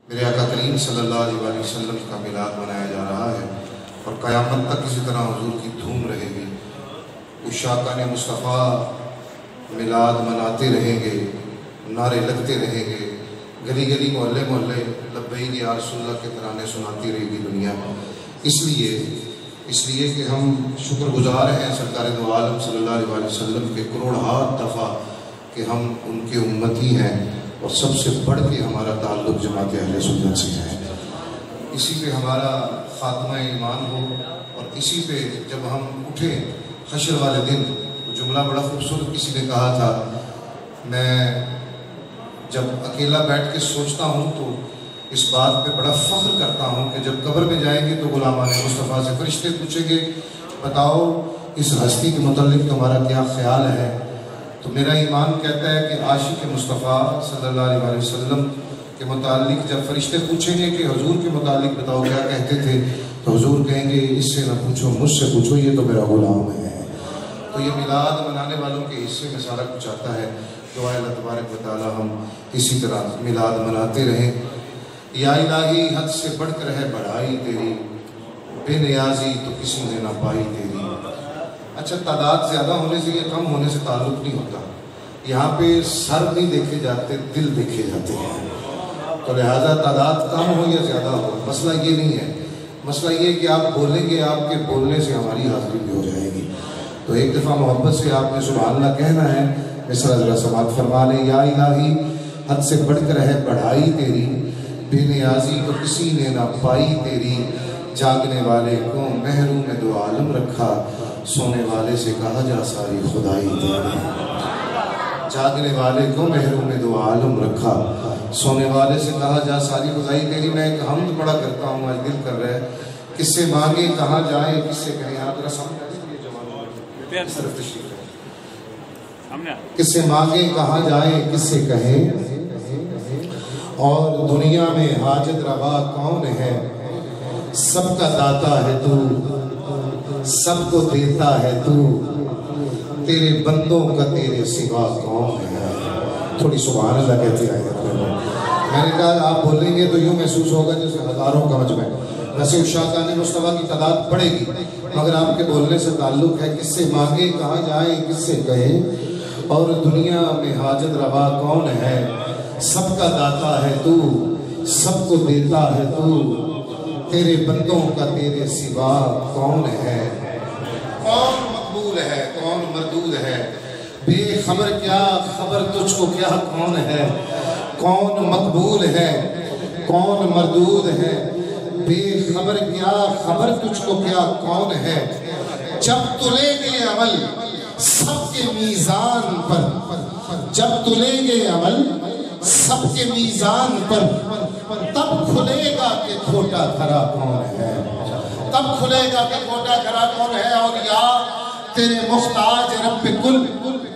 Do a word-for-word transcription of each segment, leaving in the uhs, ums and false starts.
میرے آقا کریم صلی اللہ علیہ وسلم کا میلاد منایا جا رہا ہے اور قیامت تک اسی طرح حضور کی دھوم رہے گی۔ عشاقان مصطفیٰ میلاد مناتے رہیں گے، نعرے لگتے رہیں گے، گلی گلی محلے محلے لبیک یا رسول اللہ کے ترانے سناتی رہے گی دنیا۔ اس لیے اس لیے کہ ہم شکر گزار ہیں سرکار دو عالم صلی اللہ علیہ وسلم کے کروڑ ہاتھ دفعہ کہ ہم ان کے امتی ہیں، اور سب سے بڑھ کے ہمارا تعلق جماعت اہل سنت سے ہے۔ اسی پہ ہمارا خاتمہ ایمان ہو، اور اسی پہ جب ہم اٹھیں حشر والے دن۔ جملہ بڑا خوبصورت کسی نے کہا تھا، میں جب اکیلا بیٹھ کے سوچتا ہوں تو اس بات پہ بڑا فخر کرتا ہوں کہ جب قبر میں جائیں گے تو غلامان مصطفیٰ سے فرشتے پوچھیں گے، بتاؤ اس ہستی کے متعلق تمہارا کیا خیال ہے؟ تو میرا ایمان کہتا ہے کہ عاشق مصطفیٰ صلی اللہ علیہ وسلم کے متعلق جب فرشتے پوچھیں گے کہ حضور کے متعلق بتاؤ کیا کہتے تھے، تو حضور کہیں گے اس سے نہ پوچھو، مجھ سے پوچھو، یہ تو میرا غلام ہے۔ تو یہ میلاد منانے والوں کے حصے میں سارا کچھ آتا ہے۔ دعا اللہ تبارک و تعالی ہم اسی طرح میلاد مناتے رہیں۔ یا الہی حد سے بڑھ کر ہے بڑھائی تیری، بے نیازی تو کسی نے نہ پائی تیری۔ اچھا، تعداد زیادہ ہونے سے یا کم ہونے سے تعلق نہیں ہوتا، یہاں پہ سر نہیں دیکھے جاتے، دل دیکھے جاتے ہیں۔ تو لہٰذا تعداد کم ہو یا زیادہ ہو، مسئلہ یہ نہیں ہے، مسئلہ یہ کہ آپ بولیں گے، آپ کے بولنے سے ہماری حاضری بھی ہو جائے گی۔ تو ایک دفعہ محبت سے آپ نے سبحان اللہ کہنا ہے، مصرع ذرا سماعت فرما لیں۔ یا الہی حد سے بڑھ کر ہے بڑھائی تیری، بے نیازی تو کسی نے نہ پائی تیری۔ جاگنے والے کو محروم دو عالم رکھا، سونے والے سے کہا جا ساری خدائی تیری۔ جاگنے والے کو محروم دو عالم رکھا، سونے والے سے کہا جا ساری خدائی تیری۔ میں ایک حمد پڑا کرتا ہوں، آج دل کر رہا ہے، کس سے مانگے کہاں جائے، کس سے کہیں۔ آپ ذرا سامنے اس طرف تشریف ہے، کس سے مانگے کہاں جائے، کس سے کہیں، اور دنیا میں حاجت روا کون ہے؟ سب کا داتا ہے تو، سب کو دیتا ہے تو، تیرے بندوں کا تیرے سوا کون ہے؟ تھوڑی سبحان اللہ کہتے آئے اپنے میں نے کہا آپ بولیں گے تو یوں محسوس ہوگا جیسے ہزاروں کا مجمع۔ ویسے عشاقان مصطفیٰ کی تعداد بڑھے گی، مگر آپ کے بولنے سے تعلق ہے، کس سے مانگے کہاں جائے، کس سے کہیں، اور دنیا میں حاجت روا کون ہے؟ سب کا داتا ہے تو، سب کو دیتا ہے تو، تیرے بندوں کا تیرے سوا کون ہے؟ کون مقبول ہے، کون مردود ہے؟ بے خبر کیا خبر تجھ کو کیا کون ہے؟ کون مقبول ہے، کون مردود ہے؟ بے خبر کیا خبر تجھ کو کیا کون ہے؟ جب تلے گے عمل سب کے میزان پر، جب تلے گے عمل سب کے میزان پر، تب کھلے گا کہ کھوٹا کھرا کون ہے، تب کھلے گا کہ کھوٹا کھرا کون ہے۔ اور یا تیرے محتاج رب کل،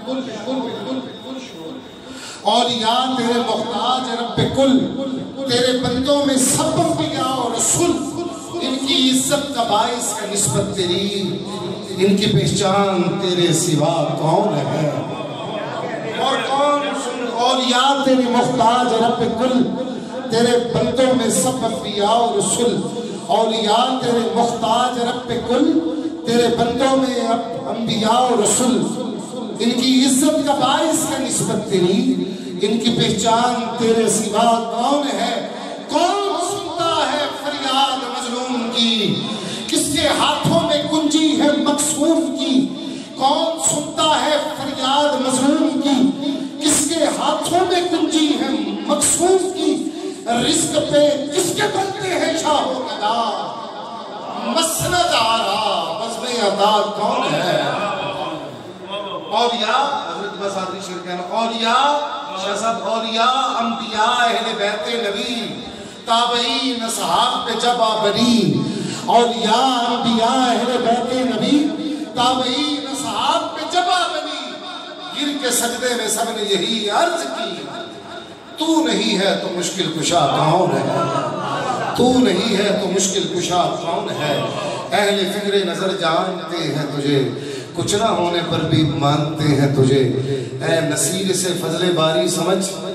اور یا تیرے محتاج رب کل، تیرے بندوں میں سب انبیاء اور رسول، ان کی عزت کا باعث ہے نسبت تیری، ان کی پہچان تیرے سوا کون ہے؟ اور کون سن، اور یا تیرے محتاج رب کل، تیرے بندوں میں سب انبیاء اور رسول، اور یا تیرے محتاج رب کل، تیرے بندوں میں انبیاء اور رسول، ان کی عزت کا باعث ہے نسبت تیری، ان کی پہچان تیرے سوا کون ہے؟ کون سنتا ہے فریاد مظلوم کی، کس کے ہاتھوں میں کنجی ہے مقصوم کی؟ کون سنتا ہے فریاد مظلوم کی، کس کے ہاتھوں میں کنجی ہے مقصوم کی؟ رزق پہ کس کے بنتے ہیں شاہ و گدا، مسند آرا بزم عطا کون ہے؟ اولیاء حضرت بسادری شیر کہنا، اولیاء شہزاد، اولیاء انبیاء اہل بیت نبی، تابعین اصحاب پہ جب آبری، اولیاء انبیاء اہل بیت نبی، تابعین اصحاب پہ جب آبری، گر کے سجدے میں سب نے یہی عرض کی، تو نہیں ہے تو مشکل کشا کون ہے؟ تو نہیں ہے تو مشکل کشا کون ہے؟ اہل فکر نظر جانتے ہیں تجھے، کچھ نہ ہونے پر بھی مانتے ہیں تجھے، اے نصیر سے فضل باری سمجھ،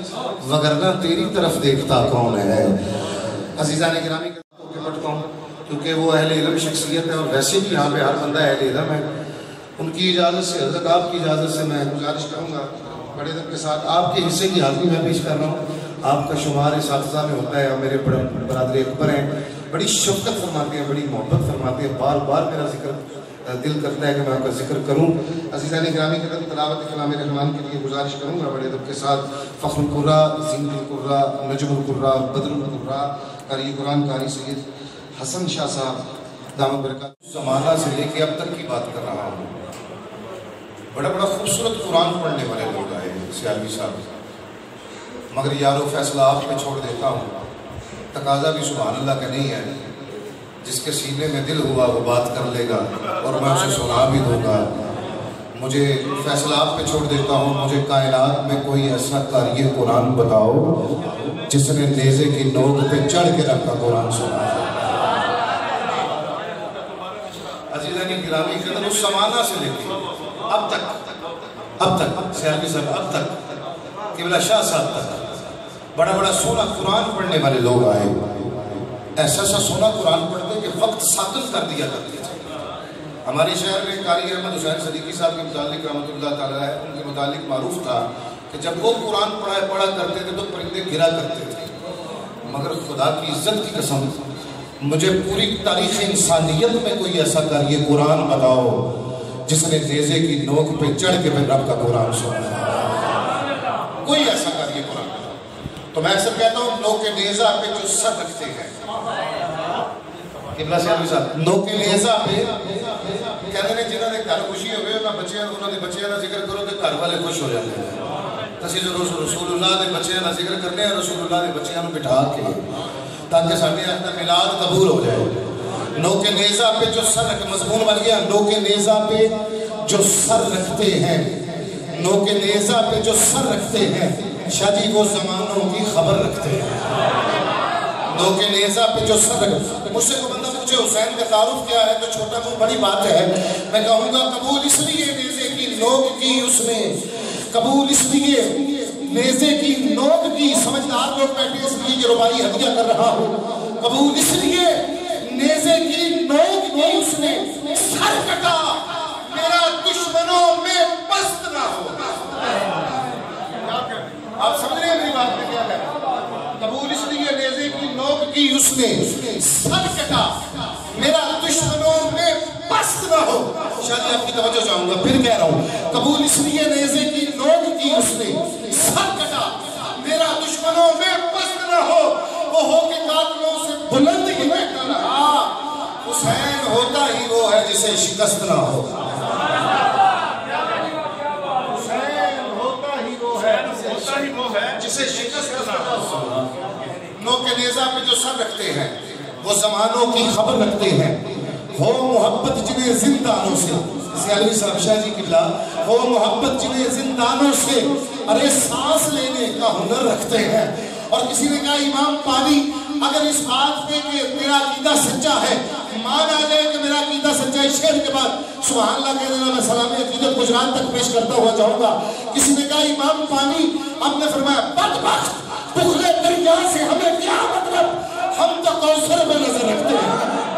वगरना तेरी तरफ देखता कौन है। अजीज़ान किरामी के पढ़ता हूँ क्योंकि वो अहले इल्म शख्सियत है और वैसे भी यहाँ पे हर बंदा अहले इल्म है। उनकी इजाज़त से, हज़रत आपकी इजाज़त से मैं गुजारिश करूँगा बड़े अदब के साथ आपके हिस्से की हाज़िरी मैं पेश कर रहा हूँ। आपका शुमार इसातिज़ा में होता है और मेरे बड़े बरादर अकबर हैं, बड़ी शफ़क़त फरमाते हैं, बड़ी मोहब्बत फरमाते हैं। बार बार मेरा जिक्र दिल करता है कि मैं आपका जिक्र करूँ। अज़ीज़ान गिरामी के तरफ तलावत कलाम रहमान के लिए गुजारिश करूँगा बड़े अदब के साथ। फ़ख्रुल कुर्रा, ज़ीनतुल कुर्रा, नजमुल कुर्रा, बदरुल कुर्रा, कारी कुरान कारी सैयद हसन शाह साहब दामद बरकत ज़माना से लेके अब तक की बात कर रहा हूँ। बड़ा बड़ा खूबसूरत कुरान पढ़ने वाले लोग आए सियालवी साहब, मगर यारो फैसला आप पे छोड़ देता हूँ। तकाजा भी सुभान अल्लाह का नहीं है, जिसके सीने में दिल हुआ वो बात कर लेगा और मैं उसे सुना भी दूंगा। मुझे फैसला आप पे छोड़ देता हूँ। मुझे कायनात में कोई ऐसा कार्य कुरान बताओ जिसने नेज़े की नोक पे चढ़ के रखा कुरान सुना। अज़ीज़ान गिरामी कदर उस ज़माना से लेके अब तक अब तक सियालवी साहब अब तक क़िबला शाह साहब तक बड़ा बड़ा सोना कुरान पढ़ने वाले लोग आए। ऐसा सा सोना कुरान पढ़ते कि वक्त साकिन कर दिया करते थे। हमारे शहर में कारी अहमद हुसैन सदीकी साहब के मुतालिक रहमतुल्लाह ताला है, उनके मुतालिक मारूफ था कि जब वो कुरान पढ़ा पढ़ा करते थे तो परिंदे गिरा करते थे। मगर खुदा की इज्जत की कसम, मुझे पूरी तारीख़ इंसानियत में कोई ऐसा कार्य कुरान बताओ जिसने नेज़े की नोक पे चढ़ के फिर रब का कुरान सुना। कोई ऐसा कार्य कुरान। तो मैं अक्सर कहता हूँ नोक के नेज़ा पे जो सर रखते हैं, क़िबला सियालवी साहब नोक के नेज़ा पे कहते हैं जिन्होंने घर खुशी हो गए ना बच्चे उन्होंने बच्चों का जिक्र करो तो घर वाले खुश हो जाते हैं। तसी जो रसूलुल्लाह के बच्चों का जिक्र करने हैं, रसूलुल्लाह के बच्चों को बिठा के ताकि साढ़े अंदर मिलाद कबूल हो जाए। नोक के नेज़ा पे जो सर रख मज़मून बन गया। नोक के नेज़ा पे जो सर रखते हैं, नोक के नेज़ा पे जो सर रखते हैं, शादी वो ज़मानों की खबर रखते हैं। नोक के नेज़ा पे जो सर रखते, मुझसे को बंदा पूछे हुसैन का तारुफ क्या है तो छोटा मुँह बड़ी बात है। मैं कहूँगा कबूल इसलिए नेज़े की नोक की उसने, कबूल इसलिए नेज़े की नोक की, समझदार लोग बैठे इसलिए ये रुबाई हदिया कर रहा हूँ। कबूल इसलिए नेज़े की नोक की उसने, सर कटा मेरा दुश्मनों में पस्त ना हो। आप समझ रहे हैं मेरी बात में क्या है? कबूल इसलिए नेज़े की नोक की उसने, सर कटा मेरा दुश्मनों में पस्त ना हो। शायद आपकी तवज्जो चाहूंगा, फिर कह रहा हूँ कबूल इसलिए नेज़े की नोक की उसने, सर कटा मेरा दुश्मनों में पस्त ना हो। वो हो के कातिलों से बुलंद ही बैठा रहा, हुसैन होता ही वो है जिसे शिकस्त ना हो। हुसैन होता ही वो है जिसे शिकस्त ना हो। नोक के नेज़ा पे जो सर रखते हैं वो ज़मानों की खबर रखते हैं। हो मोहब्बत जिन्हें जिंदानों से, सियालवी साहब शाह जी क़िबला, हो मोहब्बत जिन्हें जिंदानों से, अरे सांस लेने का हुनर रखते हैं। और किसी ने कहा इमाम पानी अगर इस बात पे कि तेरा अकीदा सच्चा है, मान आ जाए कि मेरा अकीदा सच्चा है, शेर के बाद सुभान अल्लाह कह देना, मैं सलामी अकीदत गुजरात तक पेश करता हुआ जाऊंगा। किसी ने कहा इमाम पानी, आपने फरमाया बदबख्त बुखले दरिया से हमें क्या मतलब, हम तो कौसर में नजर रखते हैं।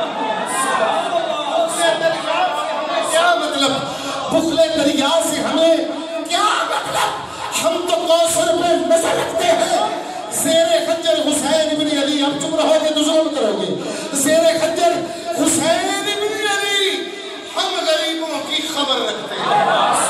क्या मतलब बुखले दरिया से हमें क्या मतलब, हम तो कौसर में नजर रखते हैं। ज़ेरे खंजर हुसैन इब्न अली, अब चुप रहोगे तो जुल्म करोगे। ज़ेरे खंजर हुसैन इब्न अली, हम गरीबों की खबर रखते हैं।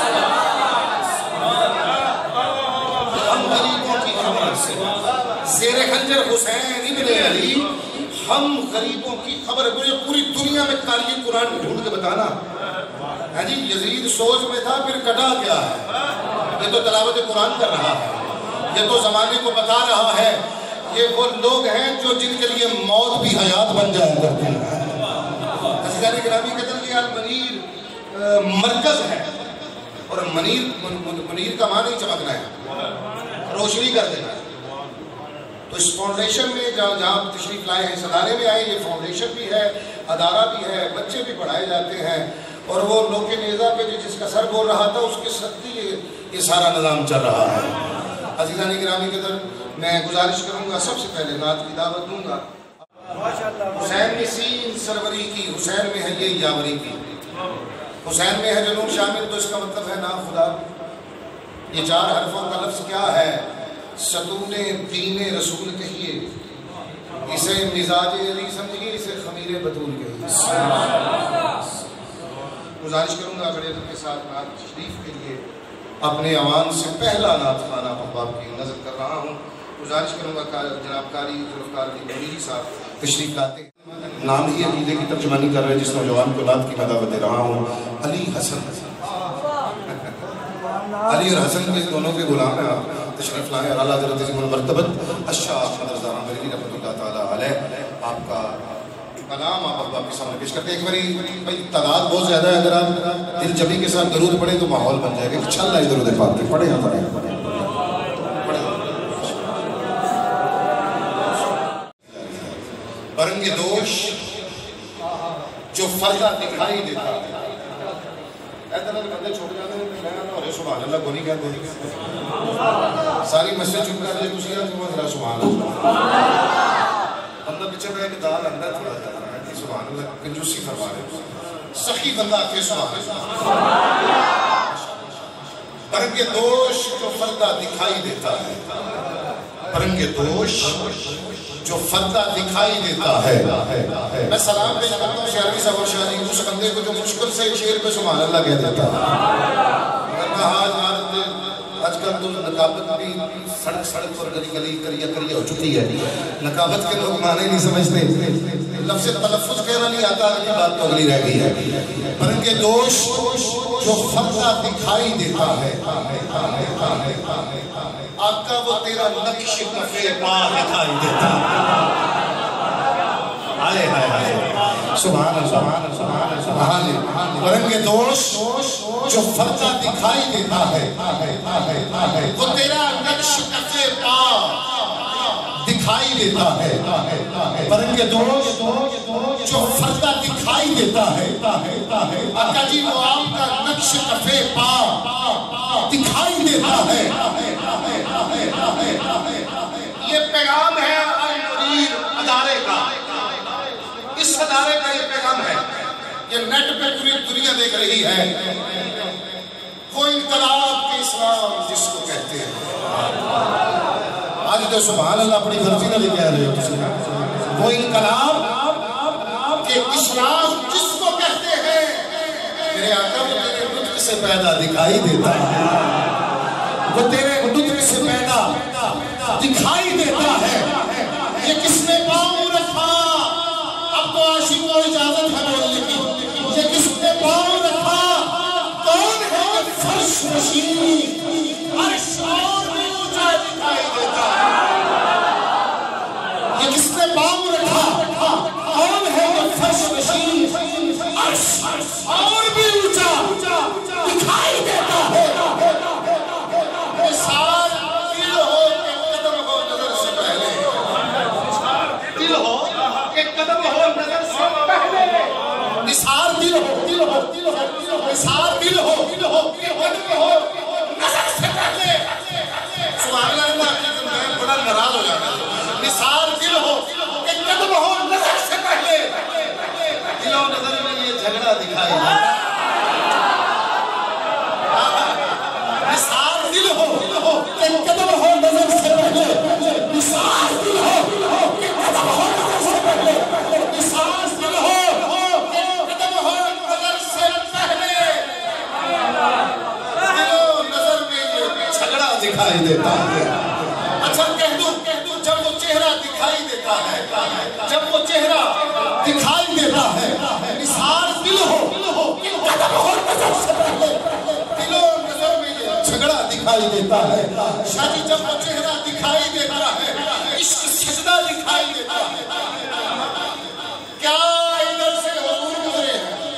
हम गरीबों की खबर से, ज़ेरे खंजर हुसैन इब्न अली, हम गरीबों की खबर। मुझे पूरी दुनिया में कार्य कुरान ढूंढ के बताना है जी। यजीद सोच में था फिर कटा गया है, ये तो तलावत कुरान कर रहा है, ये तो ज़माने को बता रहा है। ये वो लोग हैं जो जिनके लिए मौत भी हयात बन जाया करती है। अज़ीज़ान गिरामी कदर की आल मनीर मरकज़ है, और मनीर मनीर का माना ही चमकना है, रोशनी कर देना है। तो इस फाउंडेशन में जहाँ जहाँ तशरीफ़ लाए हैं, इस अदारे में आए, ये फाउंडेशन भी है, अदारा भी है, बच्चे भी पढ़ाए जाते हैं। और वो नोक के नेज़ा पे जो जिसका सर बोल रहा था उसके सत्ती ये, ये सारा निज़ाम चल रहा है। अज़ीज़ान गिरामी के दर میں گزارش کروں گا، سب سے پہلے نعت کی دعوت دوں گا۔ حسین میں سین سروری کی، حسین میں ہے یہ یاوری کی، حسین میں ہے جنون شامل، تو اس کا مطلب ہے نام خدا۔ یہ چار حرفوں کا لفظ کیا ہے؟ ستون دین رسول کہیے، اسے مزاج علی سمجھیے، اسے خمیر بطول کہیے۔ گزارش کروں گا بڑے ادب کے ساتھ نعت شریف کے لیے اپنے عوام سے پہلا نعت خانہ احباب کی نظر کر رہا ہوں۔ گزارش کروں گا جناب قاری ذوالفقار کی بریلی صاحب تشریف لاتے ہیں۔ نام ہی عقیدے کی ترجمانی کر رہے جس نوجوان کو نعت کی دعوت دے رہا ہوں، علی حسن۔ علی اور حسن کے دونوں کے غلام ہیں، آپ تشریف لائیں اور اعلیٰ حضرت عظیم المرتبت الشاہ احمد رضا بریلوی رحمۃ اللہ تعالیٰ علیہ آپ کا کلام آپ احباب کے سامنے پیش کرتے ہیں۔ ایک باری بھائی تعداد بہت زیادہ ہے، اگر آپ دل جمی کے ساتھ درود پڑھیں تو ماحول بن جائے گا۔ چل رہا ہے درود پاک کے پڑھیں پڑھیں پڑھیں برنگ دوش جو فردہ دکھائی دیتا ہے۔ ایسا نہ بندے چھوڑ جاتے ہیں، میں نہ ہو رہے سبحان اللہ کو نہیں کہتے، ساری مسجد چپ کر دے دوسری رات کو ذرا سبحان اللہ، بندہ پیچھے میں ایک دال اندر تھوڑا جا رہا ہے، سبحان اللہ کنجوسی فرما رہے، سخی بندہ کے سبحان اللہ۔ برنگ دوش جو فردہ دکھائی دیتا ہے، برنگ دوش جو فردہ دکھائی دیتا ہے۔ میں سلام پیش کرتا ہوں شہری صاحب اور شہری اس بندے کو جو مشکل سے شیر پہ سبحان اللہ کہہ دیتا ہے۔ آج کل تو نقابت بھی سڑک سڑک اور گلی گلی کریا کریا ہو چکی ہے، نقابت کے لوگ معنی نہیں سمجھتے، لفظ تلفظ کہنا نہیں آتا، یہ بات تو اگلی رہ گئی ہے۔ برنگ دوش جو فردہ دکھائی دیتا ہے، آقا وہ تیرا نقش کفے پا دکھائی دیتا ہے۔ آئے آئے آئے سبحان اللہ سبحان اللہ۔ برنگ دوش جو فردہ دکھائی دیتا ہے، وہ تیرا نقش کفے پا دکھائی دیتا ہے۔ برنگ دوش جو فردہ دکھائی دیتا ہے، آقا جی وہ آپ کا نقش کفے پا دکھائی دیتا ہے۔ یہ پیغام ہے المنیر ادارے کا، اس ادارے کا یہ پیغام ہے، یہ نیٹ پہ پوری دنیا دیکھ رہی ہے۔ وہ انقلاب کے اسلام جس کو کہتے ہیں، آج تو سبحان اللہ اپنی غرضی نہ بھی کہہ رہے ہو، وہ انقلاب کے اسلام جس کو کہتے ہیں، میرے آقا وہ تیرے لطف سے پیدا دکھائی دیتا ہے، وہ تیرے لطف سے پیدا دکھائی دیتا ہے۔ یہ کس نے پاؤں رکھا؟ اب تو عاشق کو اجازت ہے بولنے کی، یہ کس نے پاؤں رکھا؟ کون ہے یہ فرش نشین عرش اور بھی اونچا دکھائی دیتا ہے؟ یہ کس نے پاؤں رکھا؟ کون ہے یہ فرش نشین عرش اور بھی اونچا دکھائی دیتا ہے؟ نثار دل ہو کہ قدم ہو نظر سے پہلے، دل ہو کہ قدم ہو نظر سے پہلے، نثار دل ہو نثار دل ہو کہ قدم ہو نظر سے پہلے۔ سبحان اللہ میں بڑا ناراض ہو جاتا ہے، نثار دل ہو کہ قدم ہو نظر سے پہلے، دل و نظر میں یہ جھگڑا دکھائی دیتا ہے۔ نثار دل ہو کہ قدم ہو نظر سے پہلے، نثار دل ہو کہ قدم ہو نظر سے پہلے، نثار دل ہو کہ قدم ہو نظر سے پہلے، دل و نظر میں یہ جھگڑا دکھائی دیتا ہے۔ اچھا کہہ دوں جب وہ چہرہ دکھائی دیتا ہے، جب وہ چہرہ دکھائی دیتا ہے، نثار دل ہو کہ قدم ہو نظر سے پہلے، دل و نظر میں یہ جھگڑا دکھائی دیتا ہے۔ شاہ جی جب وہ چہرہ دکھائی دیتا ہے، عشق سجدہ دکھائی دیتا ہے۔ کیا ادھر سے حضور گزرے ہیں؟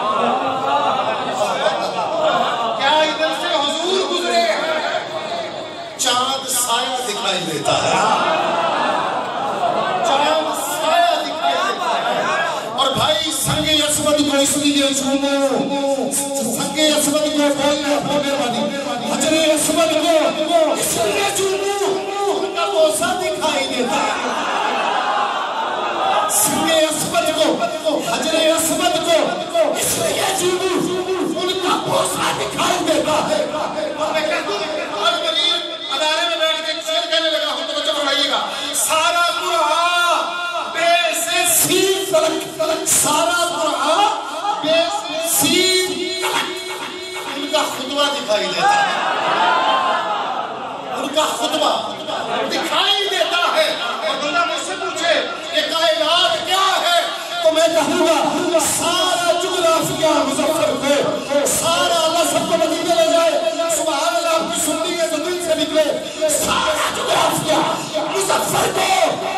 کیا ادھر سے حضور گزرے ہیں؟ چاند سایہ دکھائی دیتا ہے، چاند سایہ دکھائی دیتا ہے۔ اور بھائی سنگ اسود کو اس لیے چومو، سنگ اسود کو بولنا مہربانی، حجر اسود کو اس لیے چومو، ان کا وہ بوسہ دکھائی دیتا ہے، سنگ اسود کو، حجر اسود کو اس لیے جیبو ان کا بوسہ دکھائی دیتا ہے۔ میں کہتا ہوں آج مریض ادارے میں بیٹھ کے شیر کہنے لگا ہوں، توجہ فرمائیے گا، سارا قرآن بے سے سین تلک، سارا قرآن بے سے سین تلک ان کا خطبہ دکھائی دیتا ہے، ان کا خطبہ دکھائی دیتا ہے۔ اور بندہ مجھ سے پوچھے یہ کائنات کیا ہے تو میں کہوں گا سارا جغرافیہ مظفر کو، سارا اللہ سب کو مدینے لے جائے، سبحان اللہ آپ کی سنتی ہے تو دل سے نکلے، سارا جغرافیہ مظفر کو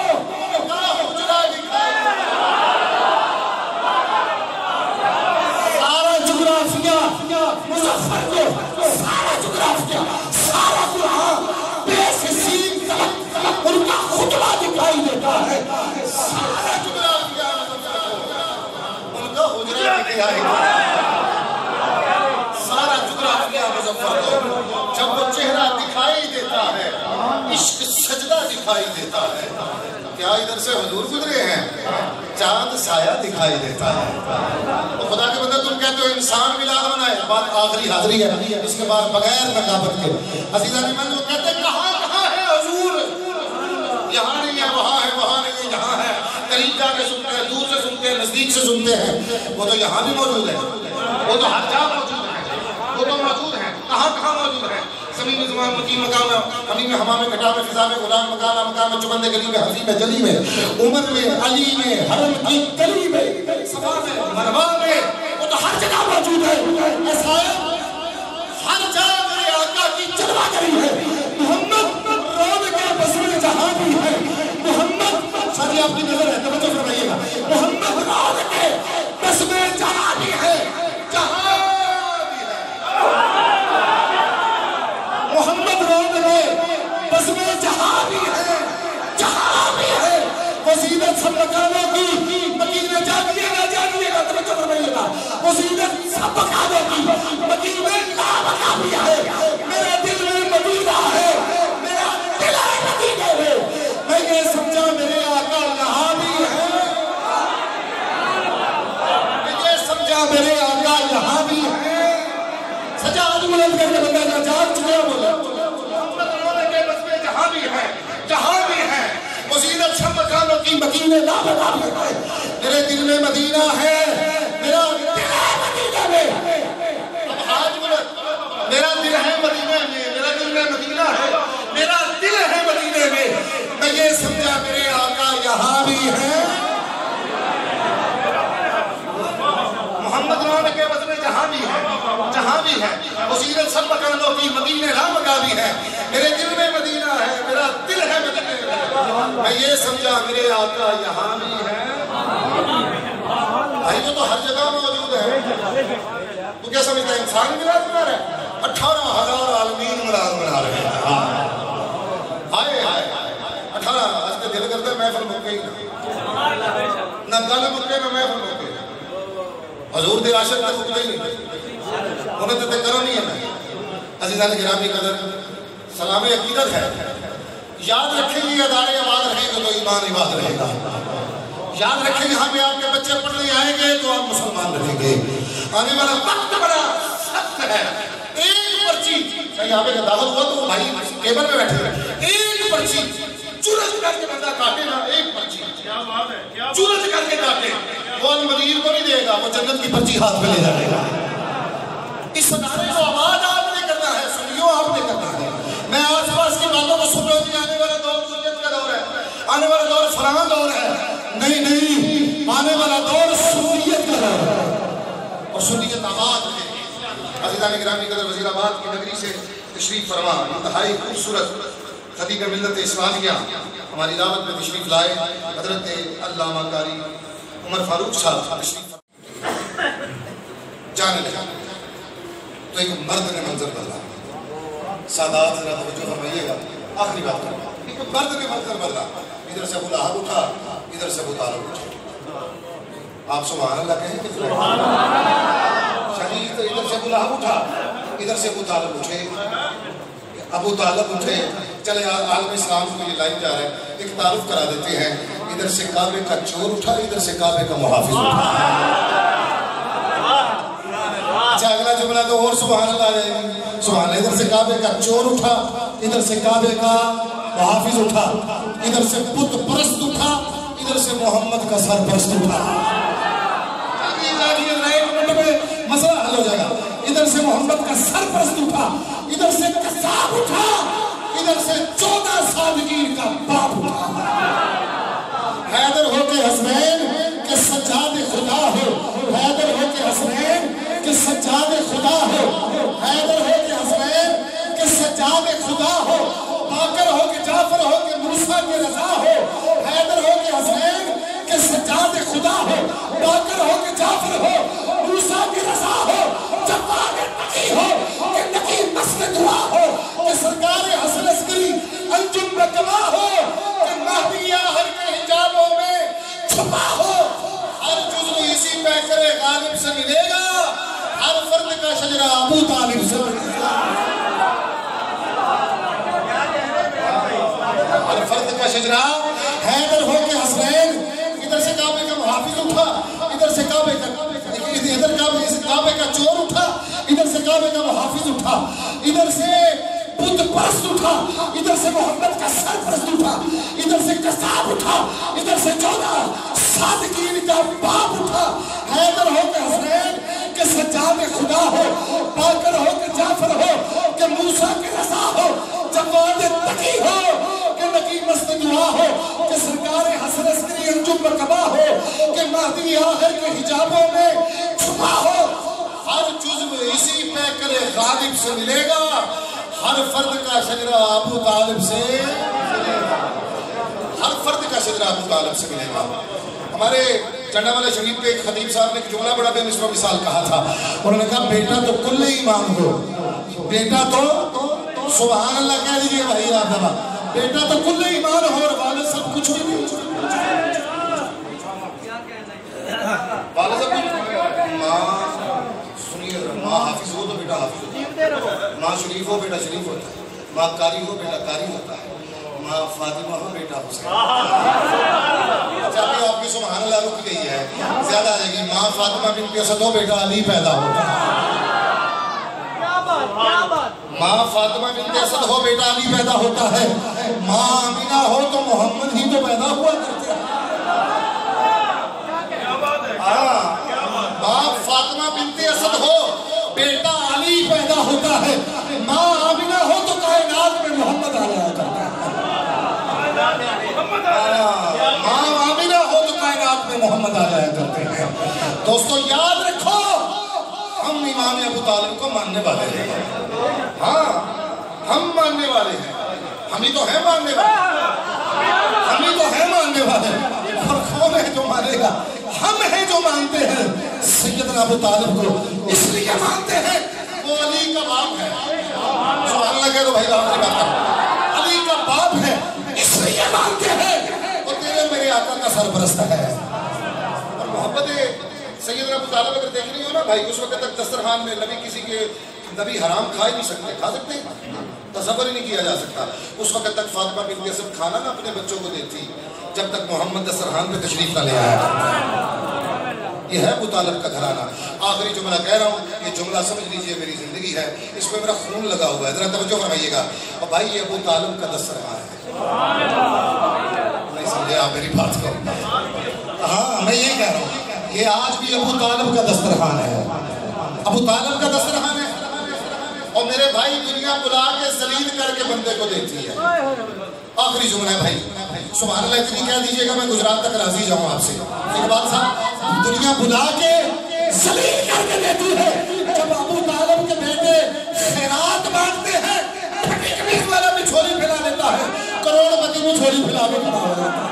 سارا جغرافیہ مظفر کو، سارا جغرافیہ، سارا قرآن بے سے سین تلک ان کا خطبہ دکھائی دیتا ہے، سارا جغرافیہ ان کا حجرہ دکھائی دیتا ہے، سارا جغرافیہ مظفر کو جب وہ چہرہ دکھائی دیتا ہے، عشق سجدہ دکھائی دیتا ہے، کیا ادھر سے حضور گزرے ہیں، چاند سایہ دکھائی دیتا ہے۔ تو خدا کے بندہ تم کہتے ہو انسان ملاد منائے، بات آخری حاضری ہے، اس کے بعد بغیر نقابت کے عزیزان ایمان وہ کہتے ہیں کہاں کہاں ہے حضور، یہاں نہیں ہے وہاں ہے، وہاں نہیں ہے یہاں ہے، قریب جا کے سنتے ہیں، دور سے سنتے ہیں، نزدیک سے سنتے ہیں، وہ تو یہاں بھی موجود ہے، وہ تو ہر جگہ موجود ہے، وہ تو موجود ہے، کہاں کہاں موجود ہے، زمین زمان مقیم مقام میں، حمیم میں، حمام میں، کٹا میں، فضا میں، غلام مقام مقام میں، چبند گلی میں، حضی میں، جلی میں، عمر میں، علی میں، حرم کی گلی میں، صفا میں، مروا میں، وہ تو ہر جگہ موجود ہے۔ ایسا ہے ہر جگہ میرے آقا کی جلوہ گری ہے، محمد رون کے بزم جہاں بھی ہے، محمد ساری آپ کی نظر ہے توجہ فرمائیے گا، محمد رون کے بزم جہاں بھی ہے، جہاں بھی ہے، محمد رون کے بزم جہاں بھی ہے، جہاں بھی ہے، وہ زینت سب مکانوں کی مکین جانیے گا جانیے گا توجہ فرمائیے گا، وہ زینت سب مکانوں کی مکین لا مکا بھی ہے، میرے دل میں مدینہ ہے، میرا دل ہے مدینہ ہے، میں یہ سمجھا میرے آقا یہاں بھی ہے، میں یہ سمجھا میرے آقا یہاں بھی ہے، سجاد بلند کرنے بندہ جا جان چکے بولا محمد رونے کے بزمے جہاں بھی ہے، جہاں بھی ہے، وہ زینت سب مکانوں کی مکین لا مکا بھی ہے، میرے دل میں مدینہ ہے، میرا دل ہے مدینہ میں، اب آج بلند میرا دل ہے مدینہ میں، میرا دل میں مدینہ ہے، میرا دل ہے مدینہ میں، میں یہ سمجھا میرے آقا یہاں بھی ہے، محمد رونے کے بزمے جہاں بھی ہے، جہاں بھی ہے، وہ زینت سب مکانوں کی مکین لا مکا بھی ہے، میرے دل میں مدینہ ہے، میرا دل ہے مدینہ میں، میں یہ سمجھا میرے آقا یہاں بھی ہے، بھائی وہ تو ہر جگہ موجود ہے، تو کیا سمجھتا ہے انسان ملاد منا رہا ہے، اٹھارہ ہزار عالمین ملاد منا رہے ہیں، آئے آئے اٹھارہ آج کے دل کرتے محفل مکے ہی نہ گل مکے میں محفل مکے حضور دے عاشق تے مکے ہی نہیں، انہیں تے کرم نہیں ہے میں عزیزان گرامی قدر سلام عقیدت ہے، یاد رکھیں یہ ادارے آباد رہیں گے تو ایمان عباد رہے گا، یاد رکھیں یہاں پہ آپ کے بچے پڑھنے آئیں گے تو آپ مسلمان رہیں گے، آنے والا وقت بڑا سخت ہے، ایک پرچی یہاں پہ دعوت ہوا تو بھائی ٹیبل پہ بیٹھے ہیں، ایک پرچی چورج کر کے بندہ کاٹے نا، ایک پرچی چورج کر کے کاٹے وہ مدیر کو نہیں دے گا، وہ جنت کی پرچی ہاتھ میں لے جائے گا، اس ادارے کو آباد آپ نے کرنا ہے، سنیوں آپ نے کرنا ہے، میں آس پاس کی باتوں کو سن رہا ہوں، آنے والا دور سنیت کا دور ہے، آنے والا دور فلاں دور ہے، نہیں نہیں آنے والا دور سنیت کا دور ہے اور سنیت آباد ہے۔ عزیزان گرامی قدر وزیر آباد کی نگری سے تشریف فرما انتہائی خوبصورت خدیجہ ملت اسلامیہ ہماری دعوت میں تشریف لائے حضرت علامہ قاری عمر فاروق صاحب تشریف فرما جانے لگا تو ایک مرد نے منظر بدلا، سادات ذرا توجہ فرمائیے گا، آخری بات کروں، ایک مرد نے منظر بدلا، ادھر سے ابو لہب اٹھا، ادھر سے ابو طالب اٹھا، آپ سبحان اللہ کہیں کتنے شہید، ادھر سے ابو لہب اٹھا، ادھر سے ابو طالب اٹھے، ابو طالب اٹھے چلے عالم اسلام کو یہ لائن جا رہا ہے، ایک تعارف کرا دیتے ہیں. ادھر سے کعبے کا چور اٹھا، ادھر سے کعبے کا محافظ اٹھا. اچھا اگلا جملہ تو اور سبحان اللہ آ جائے گی. سبحان اللہ. ادھر سے کعبے کا چور اٹھا، ادھر سے کعبے کا محافظ اٹھا، ادھر سے بت پرست اٹھا، ادھر سے محمد کا سرپرست اٹھا. مسئلہ حل ہو جائے گا. ادھر سے محمد کا سرپرست اٹھا، ادھر سے قصاب اٹھا، ادھر سے چودہ صادقین کا باپ اٹھا. حیدر ہو کے حسنین کہ سجاد خدا ہو، حیدر ہو کے حسنین کہ سجاد خدا ہو، حیدر ہو کے حسنین کہ سجاد خدا ہو، باقر ہو کے جعفر ہو کے موسیٰ کی رضا ہو، حیدر ہو کے حسنین کہ سجاد خدا ہو، باقر ہو کے جعفر ہو، موسیٰ کی رضا ہو، جواد نقی ہو کہ نقی مسل دعا ہو، کہ سرکار حسن عسکری انجم بکما ہو، کہ مہدی آخر کے حجابوں میں چھپا ہو. ہر جزو اسی پیکر غالب سے ملے گا، ہر فرد کا شجرہ ابو طالب سے ملے گا. ہر فرد کا شجرہ حیدر ہو کے حسنین. ادھر سے کعبے کا محافظ اٹھا، ادھر سے کعبے کا ادھر کعبے سے کعبے کا چور اٹھا، ادھر سے کعبے کا محافظ اٹھا، ادھر سے بت پرست اٹھا، ادھر سے محمد کا سرپرست اٹھا، ادھر سے قصاب اٹھا، ادھر سے چودہ صادقین کا باپ اٹھا. حیدر ہو کے حسنین کہ سجاد خدا ہو، باقر ہو کے جعفر ہو، کہ موسیٰ کی رضا ہو، جواد تقی ہو کہ نقی مست دعا ہو، کہ سرکار حسن عسکری انجم بکما ہو، کہ مہدی آخر کے حجابوں میں چھپا ہو. ہر جزو اسی پیکر غالب سے ملے گا، ہر فرد کا شجرہ ابو طالب سے ملے گا. ہر فرد کا شجرہ ابو طالب سے ملے گا. ہمارے چنڈا والے شریف پہ ایک خطیب صاحب نے ایک جملہ بڑا بے مثل و مثال کہا تھا. انہوں نے کہا بیٹا تو کل ایمان ہو، بیٹا تو سبحان اللہ کہہ دیجئے بھائی آپ دبا، بیٹا تو کل ایمان ہو اور والد سب کچھ بھی نہیں. والد سب کچھ ماں سنیے، ماں حافظ ہو تو بیٹا حافظ ہوتا ہے، ماں شریف ہو بیٹا شریف ہوتا ہے، ماں قاری ہو بیٹا قاری ہوتا ہے، ماں فاطمہ ہو بیٹا حسین. چاہتے آپ کی سبحان اللہ رک گئی ہے، زیادہ آ جائے گی. ماں فاطمہ بنت اسد ہو بیٹا علی پیدا ہوتا ہے، ماں فاطمہ بنت اسد ہو بیٹا علی پیدا ہوتا ہے، ماں آمینہ ہو تو محمد ہی تو پیدا ہوا کرتے ہیں. ماں فاطمہ بنت اسد ہو بیٹا علی پیدا ہوتا ہے، ماں آمینہ ہو تو کائنات میں محمد آ جایا کرتا ہے. ماں آمینہ ہو تو کائنات میں محمد آ جایا کرتے ہیں. دوستو یاد رکھو، ہم امام ابو طالب کو ماننے والے ہیں. ہاں ہم ماننے والے ہیں، ہم ہی تو ہیں ماننے والے، ہم ہی تو ہیں ماننے والے. اور کون ہے جو مانے گا؟ ہم ہیں جو مانتے ہیں سیدنا ابو طالب کو. اس لیے مانتے ہیں وہ علی کا باپ ہے. سبحان اللہ کہہ دو بھائی، آپ نے بات کر علی کا باپ ہے، اس لیے مانتے ہیں وہ تیرے میرے آقا کا سرپرست ہے. اور محبت سیدنا ابو طالب اگر دیکھ رہی ہو نا بھائی، اس وقت تک دسترخوان میں نبی کسی کے نبی حرام کھا ہی نہیں سکتے. کھا سکتے ہیں؟ تصور ہی نہیں کیا جا سکتا. اس وقت تک فاطمہ بنت اسد کھانا نہ اپنے بچوں کو دیتی جب تک محمد دسترخوان پہ تشریف نہ لے آیا. یہ ہے ابو طالب کا گھرانہ. آخری جملہ کہہ رہا ہوں، یہ جملہ سمجھ لیجئے میری زندگی ہے، اس میں میرا خون لگا ہوا ہے، ذرا توجہ فرمائیے گا. اور بھائی یہ ابو طالب کا دسترخوان ہے. نہیں سمجھے آپ میری بات کو؟ ہاں میں یہ کہہ رہا ہوں، یہ آج بھی ابو طالب کا دسترخوان ہے، ابو طالب کا دسترخوان ہے. اور میرے بھائی دنیا بلا کے ذلیل کر کے بندے کو دیتی ہے. آخری جملہ ہے بھائی، سبحان اللہ اتنی کہہ دیجئے گا میں گجرات تک راضی جاؤں آپ سے. اقبال صاحب، دنیا بلا کے ذلیل کر کے دیتی ہے. جب ابو طالب کے بیٹے خیرات مانگتے ہیں، پھٹی کمیز والا بھی چھولی پھیلا لیتا ہے، کروڑ پتی بھی چھولی پھیلا کے کھڑا ہو جاتا ہے.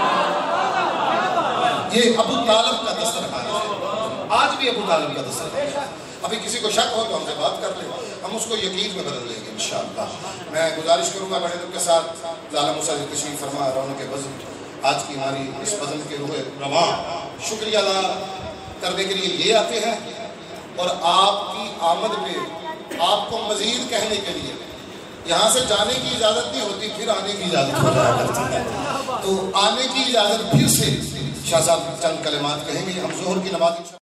یہ ابو طالب کا دسترخوان ہے، آج بھی ابو طالب کا دسترخوان ہے. ابھی کسی کو شک ہو تو ہم سے بات کر لیں، ہم اس کو یقین میں بدل لیں گے انشاءاللہ. میں گزارش کروں گا بڑے دل کے ساتھ لالا موسیٰ جی تشریف فرما رونق بزم آج کی ہماری اس بزم کے روح رواں شکریہ ادا کرنے کے لیے یہ آتے ہیں، اور آپ کی آمد پہ آپ کو مزید کہنے کے لیے یہاں سے جانے کی اجازت نہیں ہوتی، پھر آنے کی اجازت ہو جایا کرتی ہے۔ تو آنے کی اجازت پھر سے شاہ صاحب چند کلمات کہیں گے، ہم ظہر کی نماز